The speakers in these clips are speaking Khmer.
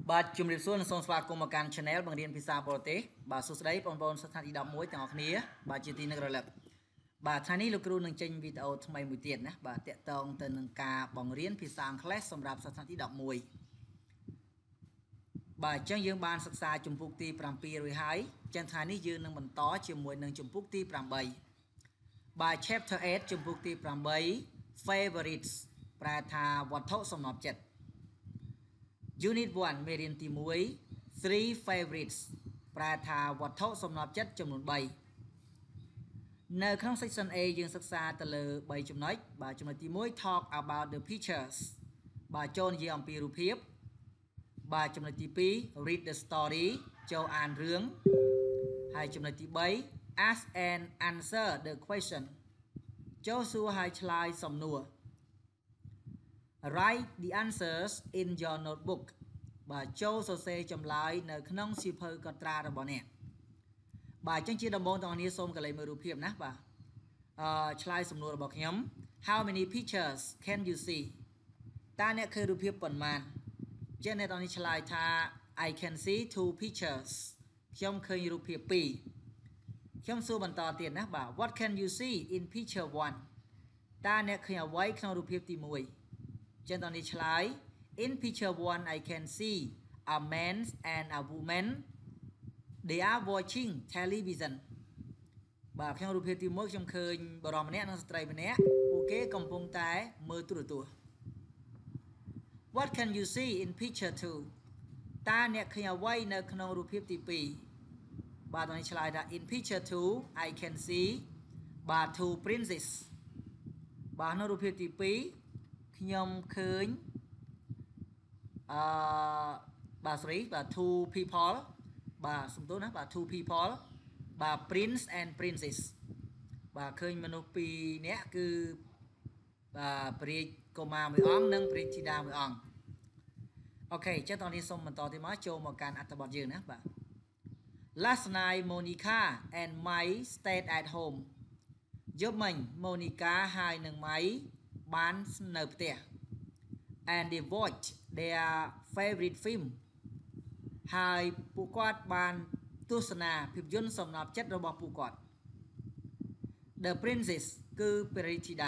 បាទជំរាបសួរនិងសូមស្វាគមន៍មកកាន់ Channel បង្រៀនភាសាបរទេសបាទសួស្តីបងប្អូនសិស្សថ្នាក់ទី11ទាំងអស់គ្នាបាទជាទីនឹករលឹកបាទថ្ងៃនេះលោកគ្រូនឹងចេញវីដេអូថ្មីមួយទៀតណាបាទតាក់ទងទៅនឹងការបង្រៀនភាសាអង់គ្លេសសម្រាប់សិស្សថ្នាក់ទី11បាទអញ្ចឹងយើងបានសិក្សាជំពូកទី7រួចហើយអញ្ចឹងថ្ងៃនេះយើងនឹងបន្តជាមួយនឹងជំពូកទី8បាទ Chapter 8ជំពូកទី8 Favorites ប្រែថាវត្ថុសំណប់ចិត្តUnit 1មេរៀនទី1 Three favorites ប្រែថាវត្ថុសំណប់ចិត្តចំនួន3នៅក្នុង section A យើងសិក្សាទៅលើ3ចំណុចបាទចំណុចទី1 Talk about the pictures បាទចូលនិយាយអំពីរូបភាពបាទចំណុចទី2 Read the story ចូលអានរឿងហើយចំណុចទី3 Ask and answer the question ចូលសួរហើយឆ្លើយសំណួរWrite the answers in your notebook បាទចូលសរសេរចម្លើយនៅក្នុងសៀវភៅកត់ត្រារបស់អ្នកបាទអញ្ចឹងជាដំបូងទាំងអស់គ្នាសូមកន្លែងមើលរូបភាពណាបាទឆ្លើយសំណួររបស់ខ្ញុំ How many pictures can you see តើអ្នកឃើញរូបភាពប៉ុន្មានចេះអ្នកទាំងនេះឆ្លើយថា I can see two pictures ខ្ញុំឃើញរូបភាព2ខ្ញុំសួរបន្តទៀតណាបាទ What can you see in picture 1តើអ្នកឃើញអ្វីក្នុងរូបភាពទី1ចឹងតនេះឆ្លើយ In picture 1 I can see a man and a woman they are watching television បាទក្នុងរូបភាពទី1ខ្ញុំឃើញបរិមម្នាក់និងស្ត្រីម្នាក់ពួកគេកំពុងតែមើលទូរទស្សន៍ What can you see in picture 2តើអ្នកឃើញអ្វីនៅក្នុងរូបភាពទី2បាទតនេះឆ្លើយថា In picture 2 I can see បាទ two princes បាទនៅរូបភាពទី2ខ្ញុំឃើញបាទ sorry បាទ two people បាទសំទោសណាបាទ two people បាទ prince and princess បាទឃើញមនុស្ស2នាក់គឺបាទព្រះរាជកុមារមួយអង្គនិងព្រះរាជធីតាមួយអង្គអូខេចឹងតោះនេះសូមបន្តទៀតមកចូលមកកាន់អត្ថបទយើងណាបាទ Last night Monica and Mai stayed at home យប់មិញ Monica ហើយនិង Mai បាននៅផ្ទះ and they watched their favorite film ហើយពួកគាត់បានទស្សនាភាពយន្តសំណប់ចិត្តរបស់ពួកគាត់ The Princess គឺព្រះរាជធីតា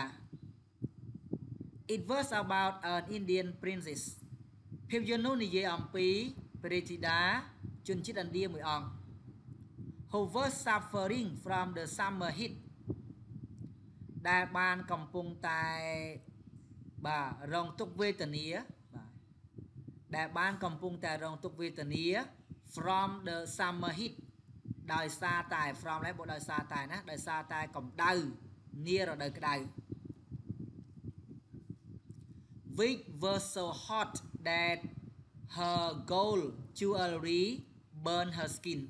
It was about an Indian princess ភាពយន្តនោះនិយាយអំពីព្រះរាជធីតាជនជាតិឥណ្ឌាមួយអង្គ who was suffering from the summer heat ដែលបានកំពុងតែបាទរងទុក្ខវេទនាបាទដែលបានកំពុងតែរងទុក្ខវេទនា from the summer heat ដោយសារតែ from នេះបូកដោយសារតែណាដោយសារតែកម្ដៅនារដូវក្ដៅ which was so hot that her gold jewelry burned her skin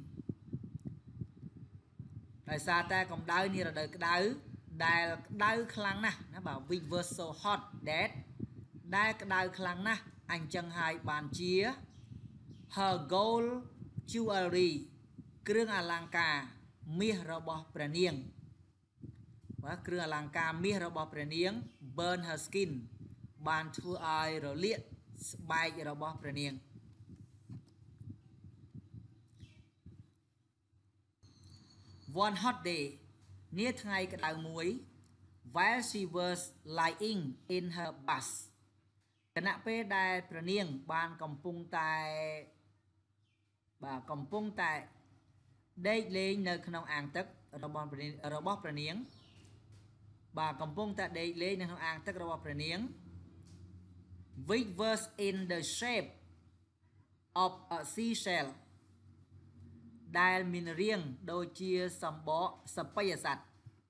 ដោយសារតែកម្ដៅនារដូវក្ដៅដែលក្ដៅខ្លាំងណាស់ណាបាទ which was so hot that ដែលក្ដៅខ្លាំងណាស់អញ្ចឹងហើយបានជា her gold jewelry គ្រឿងអលង្ការមាសរបស់ព្រះនាងបាទគ្រឿងអលង្ការមាសរបស់ព្រះនាង burn her skin បានធ្វើឲ្យរលាកស្បែករបស់ព្រះនាងOne hot day នាថ្ងៃក្តៅមួយ while she was lying in her bath គណៈពេលដែលព្រះនាងបានកំពុងតែដេកលេងនៅក្នុងអាងទឹករបស់ព្រះនាងបាទកំពុងតែដេកលេងនៅក្នុងអាងទឹករបស់ព្រះនាង which was in the shape of a seashell ដែលមានរាងដូចជាសម្បកសពយសត្វ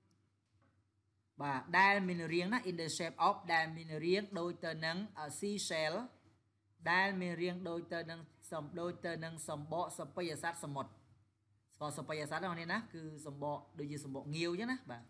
បាទដែលមានរាងណា in the shape of ដែលមានរាងដូចទៅនឹង a seashell ដែលមានរាងដូចទៅនឹងសម្បកសពយសត្វសមុទ្រស្គាល់សពយសត្វហ្នឹងណាគឺសម្បកដូចជាសម្បកងាវអញ្ចឹងណាបាទ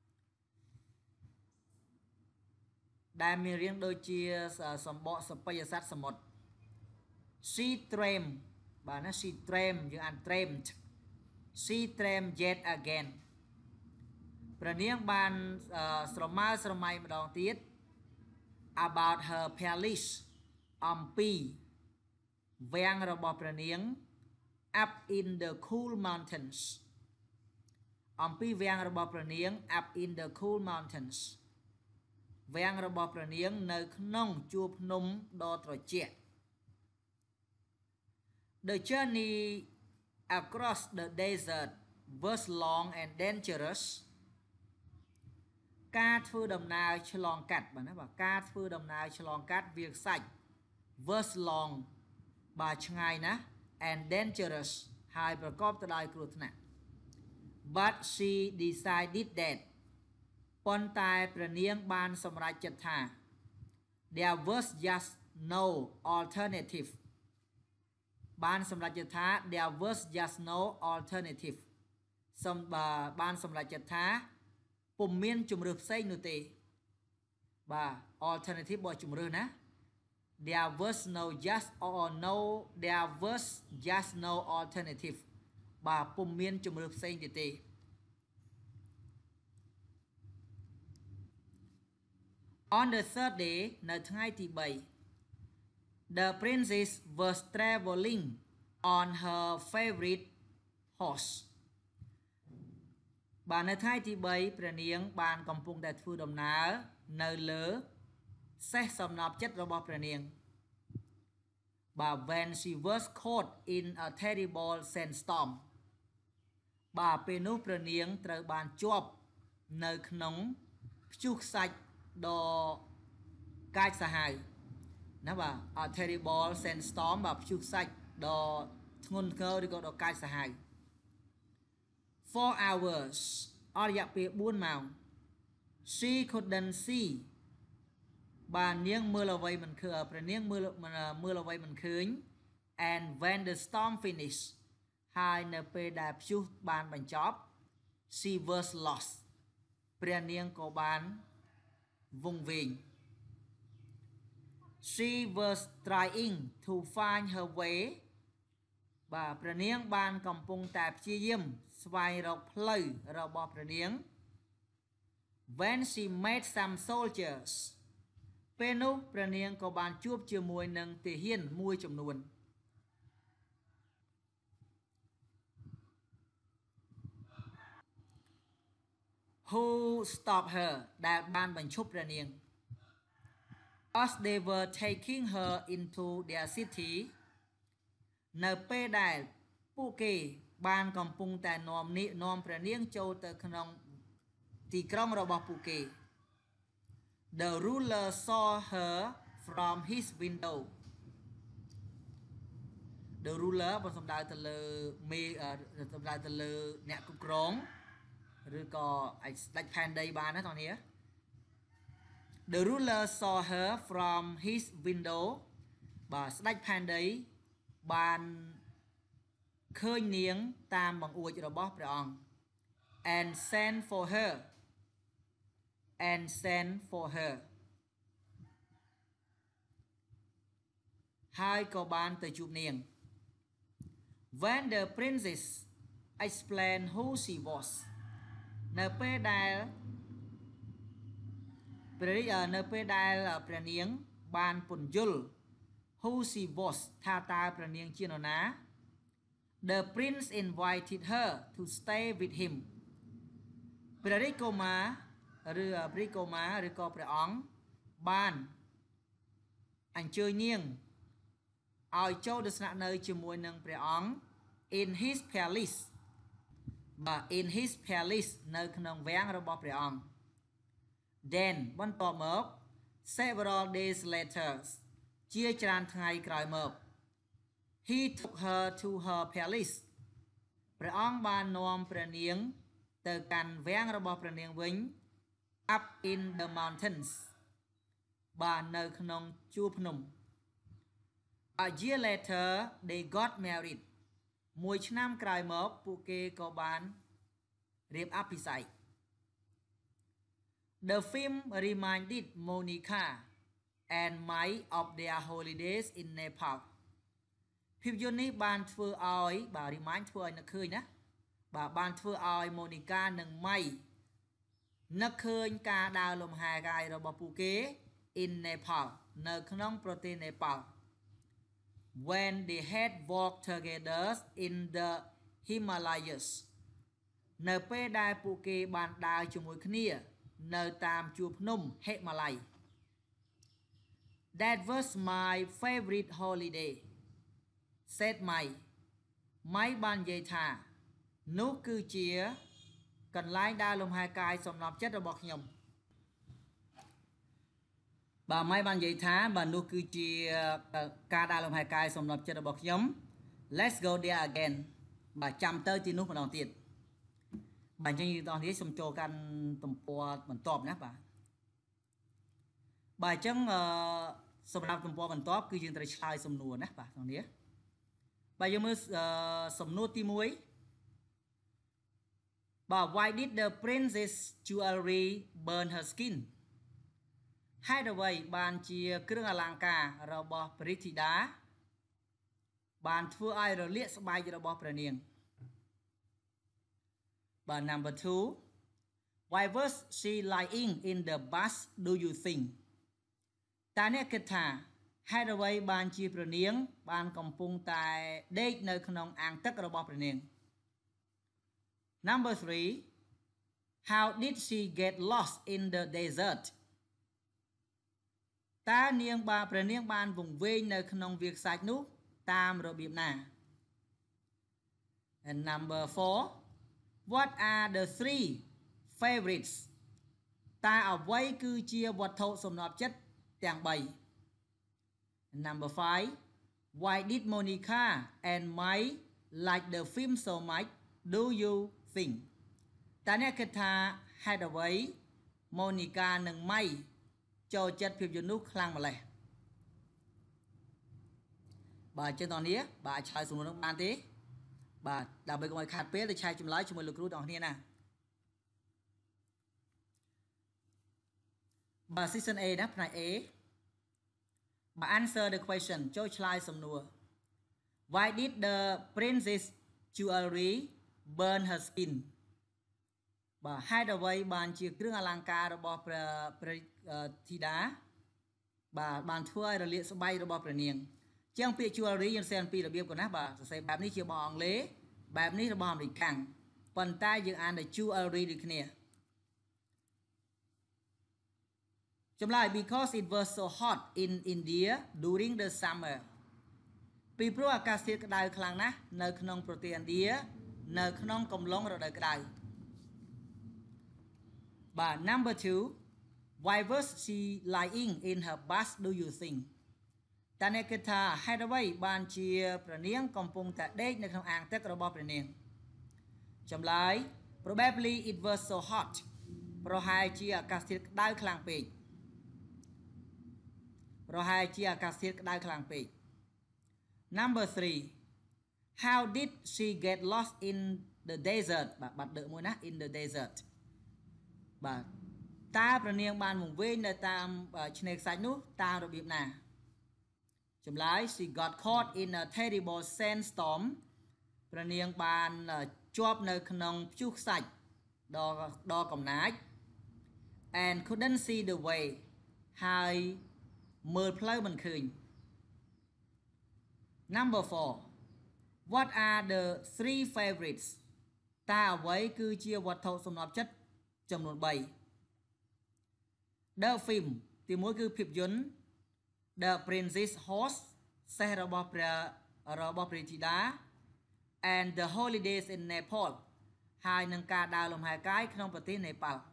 ដែលមានរាងដូចជាសម្បកសពយសត្វសមុទ្រ she dreamed បាទណា she dreamed យើងអាន dreamed she dreamed yet again ព្រះនាងបានស្រមើស្រមៃម្ដងទៀត about her palace អំពីវាំងរបស់ព្រះនាង up in the cool mountains អំពីវាំងរបស់ព្រះនាង up in the cool mountains វាំងរបស់ព្រះនាងនៅក្នុងជួរភ្នំដ៏ត្រជាក់ The journey across the desert was long and dangerous ការធ្វើដំណើរឆ្លងកាត់បាទណាបាទការធ្វើដំណើរឆ្លងកាត់វាលខ្សាច់ was long បាទឆ្ងាយណាស់ and dangerous ហើយប្រកបទៅដោយគ្រោះថ្នាក់ but she decided that ប៉ុន្តែព្រះនាងបានសម្រេចចិត្តថា there was just no alternative បានសម្រេចចិត្តថា there was just no alternative បានសម្រេចចិត្តថាពុំមានជំរើសផ្សេងនោះទេបាទ alternative របស់ជំរើសណា there was just no alternative បាទពុំមានជំរើសផ្សេងទៀតទេ On the third day នៅថ្ងៃទី3 the princess was traveling on her favorite horse បាទនៅថ្ងៃទី3ព្រះនាងបានកំពុងតែធ្វើដំណើរនៅលើសេះសំណប់ចិត្តរបស់ព្រះនាងបាទ when she was caught in a terrible sandstorm បាទពេលនោះព្រះនាងត្រូវបានជាប់នៅក្នុងព្យុះខ្សាច់ដ៏កាចសាហាវណាបាទ a terrible sandstorm បាទព្យុះខ្សាច់ដ៏ធ្ងន់ធ្ងរឬក៏ដ៏កាចសាហាវ 4 hours អស់រយៈពេល4ម៉ោង she couldn't see បាទនាងមើលអ្វីមិនឃើញព្រះនាងមើលអ្វីមិនឃើញ and when the storm finished ហើយនៅពេលដែលព្យុះបានបញ្ចប់ she was lost ព្រះនាងក៏បានវង្វេង she was trying to find her way បាទព្រះនាងបានកំពុងតែព្យាយាមស្វែងរកផ្លូវរបស់ព្រះនាង when she met some soldiers ពេលនោះព្រះនាងក៏បានជួបជាមួយនឹងទាហានមួយចំនួន who stopped her ដែលបានបញ្ឈប់ព្រះនាង as they were taking her into their city នៅពេលដែលពួកគេបានកំពុងតែនាំព្រះនាងចូលទៅក្នុងទីក្រុងរបស់ពួកគេ The ruler saw her from his window The ruler បានសំដៅទៅលើសំដៅទៅលើអ្នកគ្រប់គ្រងឬក៏អាចស្ដេចផែនដីបានណាបងប្អូន The ruler saw her from his window បាទស្ដេចផែនដីបានឃើញនាងតាមបង្អួចរបស់ព្រះអង្គ and sent for her ហើយក៏បានទៅជួបនាង when the princess explained who she was នៅពេលដែលព្រះនាងបានពន្យល់ who she was ថាតើព្រះនាងជានរណា The prince invited her to stay with him ព្រះរាជកុមារឬក៏ព្រះអង្គបានអញ្ជើញនាងឲ្យចូលទៅស្នាក់នៅជាមួយនឹងព្រះអង្គ in his palace បាទ in his palace នៅក្នុងវាំងរបស់ព្រះអង្គ then បន្ទាប់មក several days later ជាច្រើនថ្ងៃក្រោយមក he took her to her palace ព្រះអង្គបាននាំព្រះនាងទៅកាន់វាំងរបស់ព្រះនាងវិញ up in the mountains បាទនៅក្នុងជួរភ្នំ A year later they got married មួយឆ្នាំក្រោយមកពួកគេក៏បានរៀបអភិសេក The film reminded Monica and Mike of their holidays in Nepal ភាពយន្តនេះបានធ្វើឲ្យបាទ remind ធ្វើឲ្យនឹកឃើញណាបាទបានធ្វើឲ្យ Monica និង Mike នឹកឃើញការដើរលំហែកាយរបស់ពួកគេ in Nepal នៅក្នុងប្រទេស Nepal when they had walked together in the Himalayas នៅពេលដែលពួកគេបានដើរជាមួយគ្នានៅតាមជួរភ្នំហិមាល័យ That was my favorite holiday said Mai បាននិយាយថានោះគឺជាកន្លែងដើរលំហែកាយសំណប់ចិត្តរបស់ខ្ញុំបាទ Mai បាននិយាយថាបាទនោះគឺជាការដើរលំហែកាយសំណប់ចិត្តរបស់ខ្ញុំ Let's go there again បាទចាំទៅទីនោះម្ដងទៀតបាទអញ្ចឹងយើងទាំងនេះសូមចូលកាន់ទំព័របន្ទាប់ណាបាទបាទអញ្ចឹងសម្រាប់ទំព័របន្ទាប់គឺយើងត្រូវឆ្លើយសំណួរណាបាទទាំងនេះបាទយើងមើលសំណួរទី1បាទ Why did the princess jewelry burn her skin ហេតុអ្វីបានជាគ្រឿងអលង្ការរបស់ព្រះរាជធីតាបានធ្វើឲ្យរលាកស្បែករបស់ព្រះនាងបាទ number 2 Why was she lying in the bus do you think តើអ្នកគិតថាហេតុអ្វីបានជាព្រះនាងបានកំពុងតែដេកនៅក្នុងអាងទឹករបស់ព្រះនាង number 3 How did she get lost in the desert តើនាងព្រះនាងបានវង្វេងនៅក្នុងវាលខ្សាច់នោះតាមរបៀបណា and number 4 What are the 3 favorites តើអ្វីគឺជាវត្ថុសំណប់ចិត្តទាំង3 number 5 Why did Monica and Mai like the film so much do you think តើអ្នកគិតថាហេតុអ្វី Monica និង Mai ចូលចិត្តភាពយន្តនោះខ្លាំងម្ល៉េះបាទអញ្ចឹងតោះនេះបាទឆ្លើយសំណួរនោះបានទេបាទដើម្បីកុំឲ្យខាតពេលទៅឆែកចម្លើយជាមួយលោកគ្រូទាំងគ្នាណាបាទ season A ណាផ្នែក A បាទ answer the question ចូលឆ្លើយសំណួរ Why did the princess jewelry burn her skin បាទហេតុអ្វីបានជាគ្រឿងអលង្ការរបស់ព្រះធីតាបាទបានធ្វើឲ្យរលាកស្បែករបស់ព្រះនាងជាងពាក្យ jewelry យើងសរសេរពីរបៀបគាត់ណាបាទសរសេរបែបនេះជារបស់អង់គ្លេសបែបនេះរបស់អាមេរិកាំងប៉ុន្តែយើងអានតែ jewelry ដូចគ្នាចម្លើយ because it was so hot in India during the summer ពីព្រោះអាកាសធាតុក្តៅខ្លាំងណាស់នៅក្នុងប្រទេសឥណ្ឌានៅក្នុងកំឡុងរដូវក្តៅបាទ number 2 why was she lying in her bus do you think តើអ្នកគិតថាហេតុអ្វីបានជាព្រះនាងកំពុងតែដេកនៅក្នុងអាងទឹករបស់ព្រះនាងចម្លើយ probably it was so hot ប្រហែលជាអាកាសធាតុក្តៅខ្លាំងពេកnumber 3 how did she get lost in the desert បាទដកមួយណា in the desert បាទតើព្រះនាងបានវង្វេងនៅតាមឆ្នេរខ្សាច់នោះតាមរបៀបណាចម្លើយ she got caught in a terrible sandstorm ព្រះនាងបានជាប់នៅក្នុងព្យុះខ្សាច់ដ៏កំណាច and couldn't see the way ហើយមើលផ្លូវមិនឃើញ number 4 what are the 3 favorites តើអ្វីគឺជាវត្ថុសំណប់ចិត្តចំនួន3 The film ទី1គឺភាពយន្ត The Princess Horse សេះរបស់ព្រះធីតា and the holidays in Nepal ហើយនឹងការដើរលំហែកាយក្នុងប្រទេសនេប៉ាល់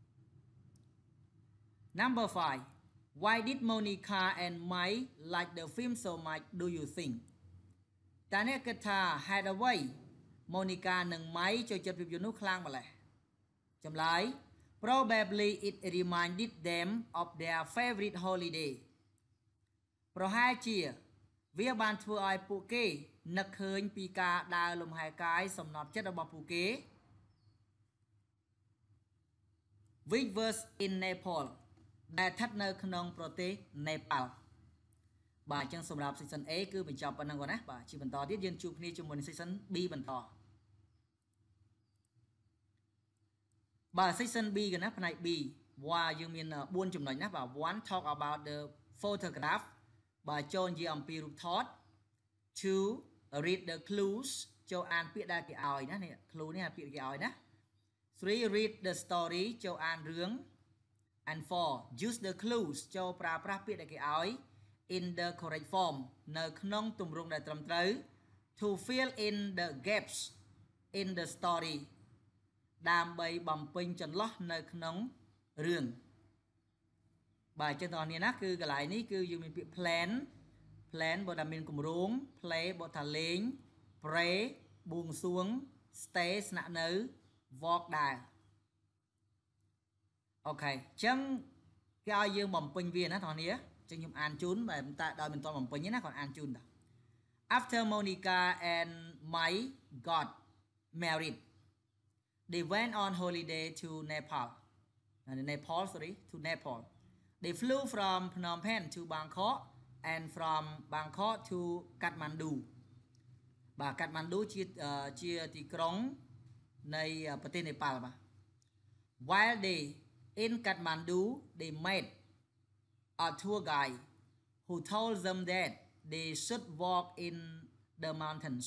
number 5 Why did Monica and Mai like the film so much do you think តើអ្នកគិតថាហេតុអ្វី Monica និង Mai ចូលចិត្តភាពយន្តនោះខ្លាំងម្ល៉េះចម្លើយ Probably it reminded them of their favorite holiday ប្រហែលជាវាបានធ្វើឲ្យពួកគេនឹកឃើញពីការដើរលំហែកាយសំណប់ចិត្តរបស់ពួកគេ which was in Nepal ដែលស្ថិតនៅក្នុងប្រទេសនេប៉ាល់បាទអញ្ចឹងសម្រាប់ season A គឺបញ្ចប់ប៉ុណ្ណឹងគាត់ណាបាទជាបន្តទៀតយើងជួបគ្នាជាមួយនឹង season B បន្តបាទ season B កណាផ្នែក B វ៉ាយើងមាន4ចំណុចណាបាទ one talk about the photograph បាទចូលនិយាយអំពីរូបថត two read the clues ចូលអានពាក្យដែលគេឲ្យណានេះ clue នេះពាក្យគេឲ្យណា three read the story ចូលអានរឿង and four use the clues ចូលប្រើប្រាស់ពាក្យដែលគេឲ្យ in the correct form នៅក្នុងទម្រង់ដែលត្រឹមត្រូវ to fill in the gaps in the story ដើម្បីបំពេញចន្លោះនៅក្នុងរឿងបាទចឹងបងប្អូនណាគឺកន្លែងនេះគឺយើងមានពាក្យ plan បើថាមានគម្រោង play បើថាលេង pray បួងសួង stay ស្នាក់នៅ walk ដើរអូខេចឹងគេឲ្យយើងបំពេញវាណាបងប្អូនចឹងខ្ញុំអានជូនតែដោយមិនទាន់បំពេញទេណាគាត់អានជូនតា After Monica and Mike got married they went on holiday to Nepal to Nepal they flew from Phnom Penh to Bangkok and from Bangkok to Kathmandu បាទ Kathmandu ជាទីក្រុងនៃប្រទេសនេប៉ាល់បាទ while they in Kathmandu they met a tour guide who told them that they should walk in the mountains.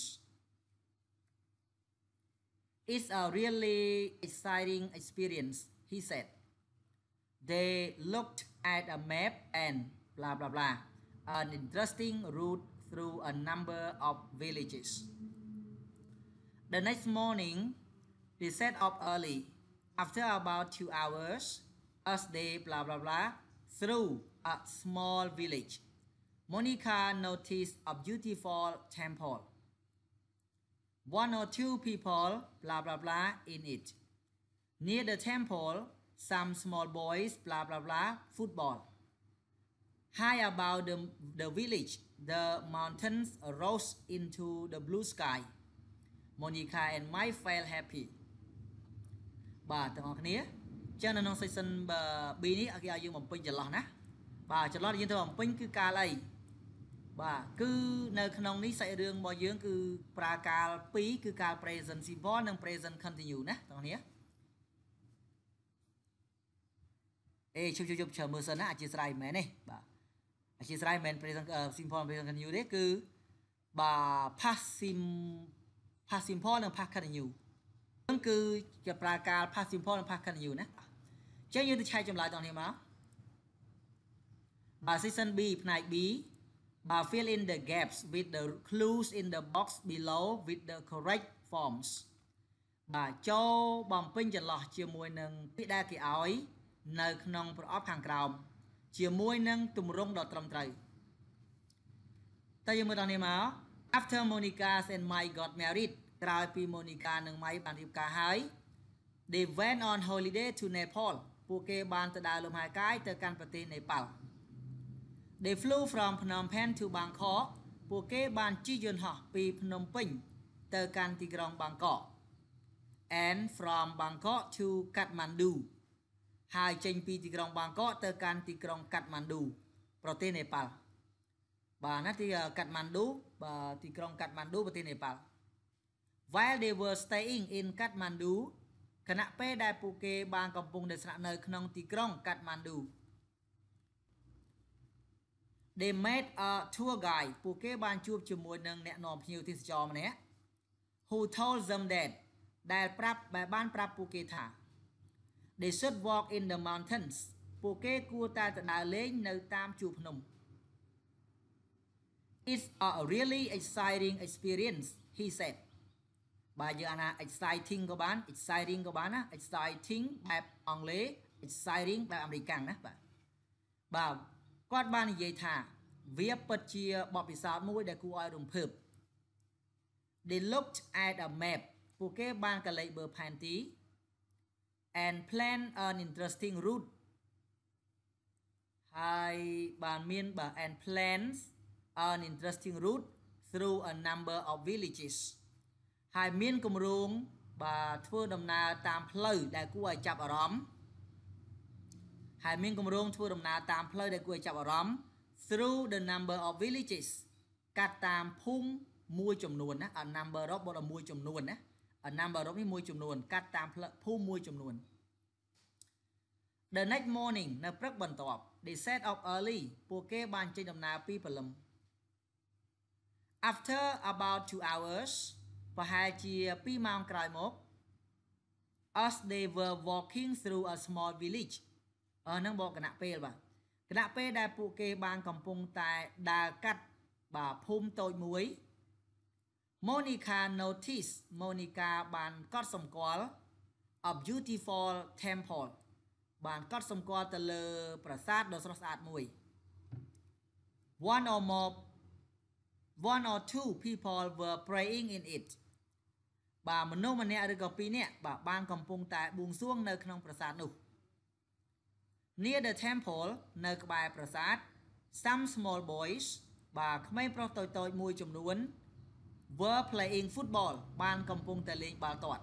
It's a really exciting experience, he said. They looked at a map and blah blah blah, an interesting route through a number of villages. The next morning, they set off early. After about 2 hours, as they blah blah blah through a small village, Monica noticed a beautiful temple. One or two people blah blah blah in it. Near the temple, some small boys blah blah blah football. High above the village, the mountains rose into the blue sky. Monica and Mike felt happy. បាទទាំងអស់គ្នាចឹងនៅក្នុង section B នេះគេឲ្យយើងបំពេញចន្លោះណាបាទចន្លោះដែលយើងត្រូវបំពេញគឺកាលអីបាទគឺនៅក្នុងនេះសាច់រឿងរបស់យើងគឺប្រើកាល2គឺកាល present simple និង present continue ណាទាំងអស់គ្នាជប់chờមើលសិនណាអធិស្ឋានមែនទេបាទអធិស្ឋានមែន present simple present continue ទេគឺបាទ past simple និង past continue ហ្នឹងគឺជាប្រើកាល past simple និង past continue ណាចឹងយើងទៅឆែកចម្លើយតគ្នាមកបាទ section B ផ្នែក B បាទ fill in the gaps with the clues in the box below with the correct forms បាទចូលបំពេញចន្លោះជាមួយនឹងពាក្យដែលគេឲ្យនៅក្នុងប្រអប់ខាងក្រោមជាមួយនឹងទម្រង់ដ៏ត្រឹមត្រូវតើយើងមើលតគ្នាមក After Monica and Mike got married ក្រោយពី Monica និង Mike បានរៀបការហើយ they went on holiday to Nepal ពួកគេបានទៅដើរលំហែកាយទៅកាន់ប្រទេសនេប៉ាល់ they flew from Phnom Penh to Bangkok ពួកគេបានជិះយន្តហោះពីភ្នំពេញទៅកាន់ទីក្រុង Bangkok and from Bangkok to Kathmandu ហើយចេញពីទីក្រុង Bangkok ទៅកាន់ទីក្រុង Kathmandu ប្រទេសនេប៉ាល់បាទណាទី Kathmandu បាទទីក្រុង Kathmandu ប្រទេសនេប៉ាល់ while they were staying in Kathmandu ខណៈពេលដែលពួកគេបានកំពុងតែស្នាក់នៅក្នុងទីក្រុង Kathmandu they met a tour guide ពួកគេបានជួបជាមួយនឹងអ្នកនាំភ្ញៀវទេសចរម្នាក់ who told them that ដែលបានប្រាប់ពួកគេថា they should walk in the mountains ពួកគេគួរតែទៅដើរលេងនៅតាមជួរភ្នំ it's a really exciting experience he said បាទយើងអានថា exciting ក៏បាន exciting ក៏បានណា exciting បែបអង់គ្លេស exciting បែបអាមេរិកណាបាទគាត់បាននិយាយថាវាពិតជាបទពិសោធន៍មួយដែលគួរឲ្យរំភើប they looked at a map ពួកគេបានកលេចមើលផែនទី and planned an interesting route ហើយបានមានand plans an interesting route through a number of villages ហើយមានគម្រោងបាទធ្វើដំណើរតាមផ្លូវដែលគួរឲ្យចាប់អារម្មណ៍ហើយមានគម្រោងធ្វើដំណើរតាមផ្លូវដែលគួរឲ្យចាប់អារម្មណ៍ through the number of villages កាត់តាមភូមិមួយចំនួនណា a number of បមួយចំនួនណា a number of នេះមួយចំនួនកាត់តាមភូមិមួយចំនួន the next morning នៅព្រឹកបន្ទាប់ they set off early ពួកគេបានចេញដំណើរពីព្រលឹម after about 2 hours ប្រហែលជា2ម៉ោងក្រោយមក as they were walking through a small village ហ្នឹងបកគណៈពេលបាទគណៈពេលដែលពួកគេបានកំពុងតែដើរកាត់បាទភូមិតូចមួយ Monica noticed Monica បានកត់សម្គាល់ a beautiful temple បានកត់សម្គាល់ទៅលើប្រាសាទដ៏ស្រស់ស្អាតមួយ one or two people were praying in it បាទមនុស្សម្នាក់ឬក៏ពីរនាក់បាទបានកំពុងតែបួងសួងនៅក្នុងប្រាសាទនោះ near the temple នៅក្បែរប្រាសាទ some small boys បាទក្មេងប្រុសតូចៗមួយចំនួន were playing football បានកំពុងតែលេងបាល់ទាត់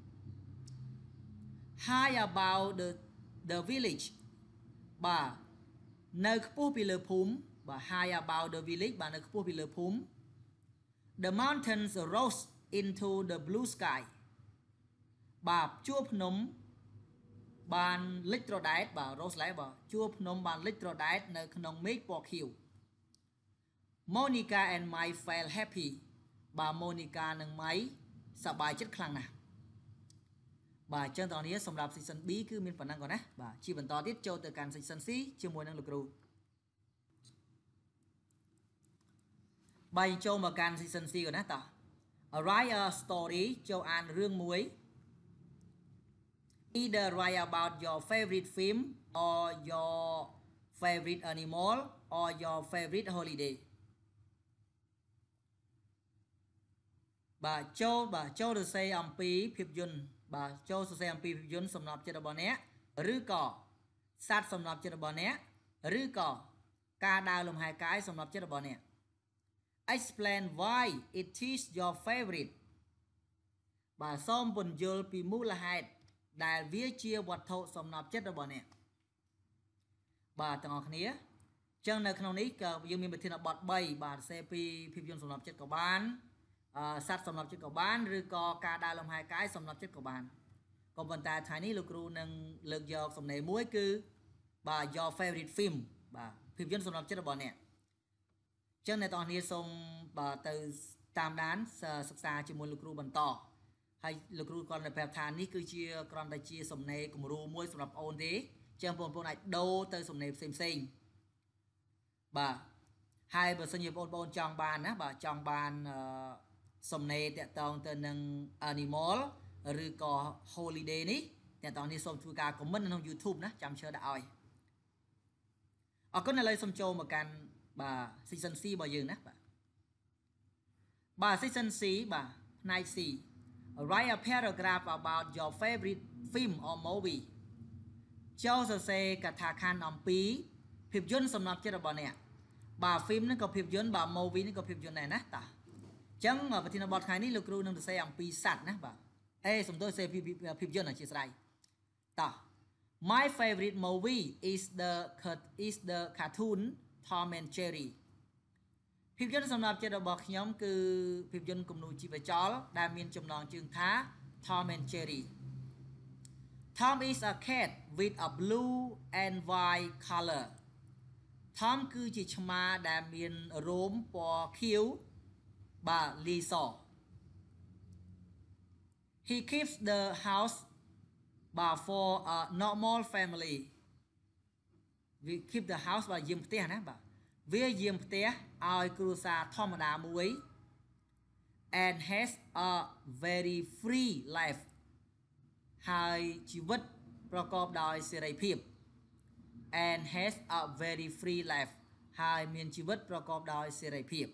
high above the village បាទនៅខ្ពស់ពីលើភូមិបាទ high above the village បាទនៅខ្ពស់ពីលើភូមិ the mountains rose into the blue sky បាទជួរភ្នំបានលិចត្រដែតបាទ rose ឡែបាទជួរភ្នំបានលិចត្រដែតនៅក្នុងមេឃពណ៌ខៀវ Monica and Mai felt happy បាទ Monica និង Mai សប្បាយចិត្តខ្លាំងណាស់បាទអញ្ចឹងតោះនេះសម្រាប់ season B គឺមានប៉ុណ្ណឹងก่อนណាបាទជាបន្តទៀតចូលទៅកាន់ season C ជាមួយនឹងលោកគ្រូបាយចូលមកកាន់ season C ก่อนណាតោះ write a story ចូលអានរឿងមួយ either write about your favorite film or your favorite animal or your favorite holiday បាទចូលសរសេរអំពីភាពយន្តបាទចូលសរសេរអំពីភាពយន្តសំណប់ចិត្តរបស់អ្នកឬក៏សត្វសំណប់ចិត្តរបស់អ្នកឬក៏ការដើរលំហែកាយសំណប់ចិត្តរបស់អ្នក explain why it is your favorite បាទសូមពន្យល់ពីមូលហេតុដែលវាជាវត្ថុសំណប់ចិត្តរបស់អ្នកបាទទាំងអស់គ្នាអញ្ចឹងនៅក្នុងនេះក៏យើងមានប្រធានបទ3បាទសរសេរពីភាពយន្តសំណប់ចិត្តក៏បានសត្វសំណប់ចិត្តក៏បានឬក៏ការដើរលំហែកាយសំណប់ចិត្តក៏បានក៏ប៉ុន្តែថ្ងៃនេះលោកគ្រូនឹងលើកយកសំណេរមួយគឺបាទ your favorite film បាទភាពយន្តសំណប់ចិត្តរបស់អ្នកអញ្ចឹងអ្នកទាំងអស់គ្នាសូមបាទទៅតាមដានសិក្សាជាមួយលោកគ្រូបន្តហើយលោកគ្រូគាត់នៅប្រាប់ថានេះគឺជាគ្រាន់តែជាសំណេរគំរូមួយសម្រាប់បងអូនទេអញ្ចឹងបងប្អូនអាចដូរទៅសំណេរផ្សេងបាទហើយបើសិនជាបងប្អូនចង់បានណាបាទចង់បានសំណេរតាក់ទងទៅនឹង animal ឬក៏ holiday នេះអ្នកទាំងនេះសូមធ្វើការ comment នៅក្នុង YouTube ណាចាំឈើដាក់ឲ្យអរគុណឥឡូវសូមចូលមកកាន់បាទ season C របស់យើងណាបាទ season C បាទផ្នែក C write a paragraph about your favorite film or movie ចូលសរសេរកថាខណ្ឌអំពីភាពយន្តសំណប់ចិត្តរបស់អ្នកបាទ film ហ្នឹងក៏ភាពយន្តបាទ movie នេះក៏ភាពយន្តដែរណាតាអញ្ចឹងប្រធានបទថ្ងៃនេះលោកគ្រូនឹងសរសេរអំពីសត្វណាបាទសំទោសសរសេរភាពយន្តអធិស្ឋានតោះ My favorite movie is the cartoon Tom and Jerry ភាពយន្តសំណប់ចិត្តរបស់ខ្ញុំគឺភាពយន្តគំនូរជីវចលដែលមានចំណងជើងថា Tom and Jerry Tom is a cat with a blue and white color Tom គឺជាឆ្មាដែលមានរោមពណ៌ខៀវបាទលីស He keeps the house but for a normal family we keep the house បាទយាមផ្ទះណាបាទវាយាមផ្ទះឲ្យគ្រួសារធម្មតាមួយ and has a very free life ហើយជីវិតប្រកបដោយសេរីភាព and has a very free life ហើយមានជីវិតប្រកបដោយសេរីភាព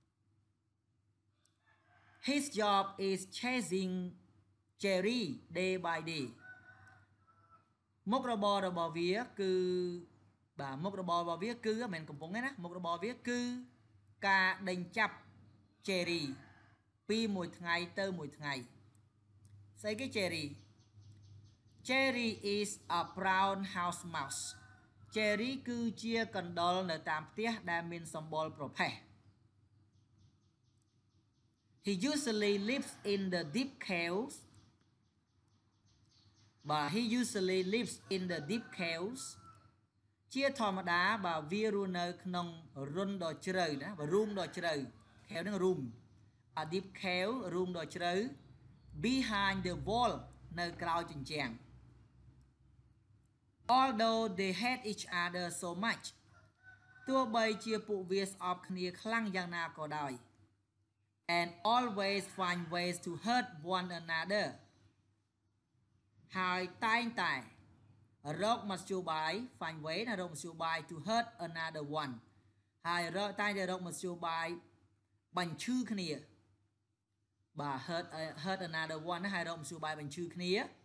His job is chasing Jerry day by day មុខរបររបស់វាគឺបាទមុខរបររបស់វាគឺមិនមែនកំពុងទេណាមុខរបរវាគឺការដេញចាប់ Jerry ពីមួយថ្ងៃទៅមួយថ្ងៃស្អីគេ Jerry is a brown house mouse Jerry គឺជាកណ្ដុរនៅតាមផ្ទះដែលមានសម្បុរប្រផេះ He usually lives in the deep caves but he usually lives in the deep caves ជាធម្មតាបាទវារស់នៅក្នុងរុនដ៏ជ្រៅណាបាទរូងដ៏ជ្រៅ cave នឹង room a deep cave room ដ៏ជ្រៅ behind the wall នៅក្រោយជញ្ជាំង although they hate each other so much ទោះបីជាពួកវាស្អប់គ្នាខ្លាំងយ៉ាងណាក៏ដោយ and always find ways to hurt one another ហើយតែងតែរកមធ្យោបាយ find way រកមធ្យោបាយ to hurt another one ហើយតែងតែរកមធ្យោបាយបញ្ឈឺគ្នាបាទ hurt another one ហើយរកមធ្យោបាយបញ្ឈឺគ្នា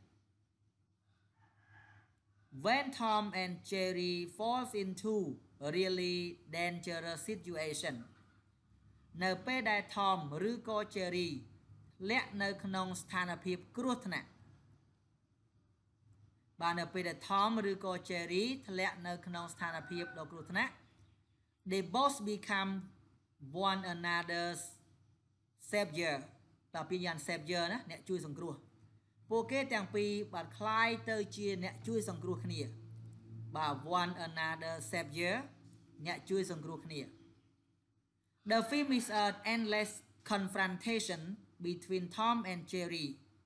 when Tom and Jerry falls into a really dangerous situation នៅពេលដែល Tom ឬក៏ Jerry លាក់នៅក្នុងស្ថានភាពគ្រោះថ្នាក់បាទនៅពេលដែល Tom ឬក៏ Jerry ធ្លាក់នៅក្នុងស្ថានភាពដ៏គ្រោះថ្នាក់ they both become one another's savior បាទពីយ៉ាង savior ណាអ្នកជួយសង្គ្រោះពួកគេទាំងពីរបាទคล้ายទៅជាអ្នកជួយសង្គ្រោះគ្នាបាទ one another savior អ្នកជួយសង្គ្រោះគ្នា The film is an endless confrontation between Tom and Jerry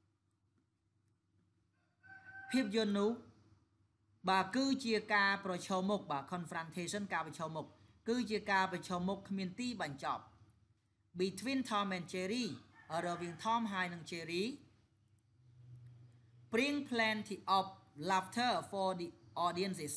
ភាពយន្តនោះបាទគឺជាការប្រឈមមុខបាទ confrontation ការប្រឈមមុខគឺជាការប្រឈមមុខគ្មានទីបញ្ចប់ between Tom and Jerry រវាង Tom ហើយនិង Jerry bring plenty of laughter for the audiences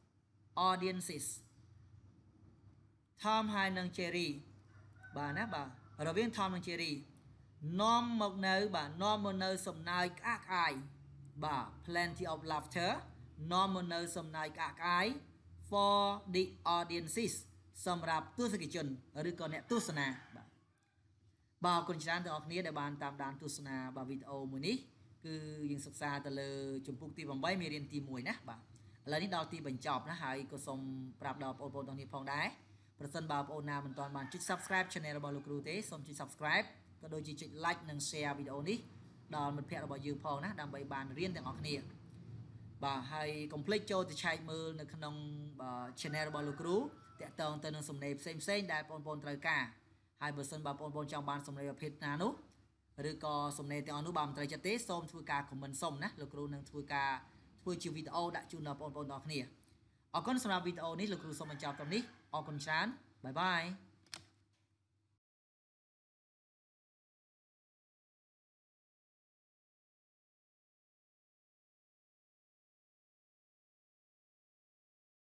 Tom ហើយនិង Jerry បាទណាបាទរវាង Tom និង Jerry នាំមកនៅសំណើចក្អាកក្អាយបាទ plenty of laughter នាំមកនៅសំណើចក្អាកក្អាយ for the audiences សម្រាប់ទស្សនិកជនឬក៏អ្នកទស្សនាបាទអរគុណច្រើនដល់អ្នកគ្នាដែលបានតាមដានទស្សនាបាទវីដេអូមួយនេះគឺយើងសិក្សាទៅលើជំពូកទី8មេរៀនទី1ណាបាទឥឡូវនេះដល់ទីបញ្ចប់ណាហើយក៏សូមប្រាប់ដល់បងប្អូនទាំងនេះផងដែរប្រសិនបើបងប្អូនណាមិនទាន់បានចុច Subscribe Channel របស់លោកគ្រូទេសូមចុច Subscribe ក៏ដូចជាចុច Like និង Share វីដេអូនេះដល់មិត្តភ័ក្តិរបស់យើងផងណាដើម្បីបានរៀនទាំងអស់គ្នាបាទហើយកុំភ្លេចចូលទៅឆែកមើលនៅក្នុង Channel របស់លោកគ្រូតាក់ទងទៅនឹងសំណេរផ្សេងៗដែលបងប្អូនត្រូវការហើយបើសិនបើបងប្អូនចង់បានសំណេរប្រភេទណានោះឬក៏សំណេរទាំងអស់នោះបើមិនត្រូវចិត្តទេសូមធ្វើការ comment សុំណាលោកគ្រូនឹងធ្វើជាវីដេអូដាក់ជូនដល់បងប្អូនទាំងអស់គ្នាអរគុណសម្រាប់វីដេអូនេះលោកគ្រូសូមបញ្ចប់ត្រឹមនេះអរគុណច្រើនបាយបាយ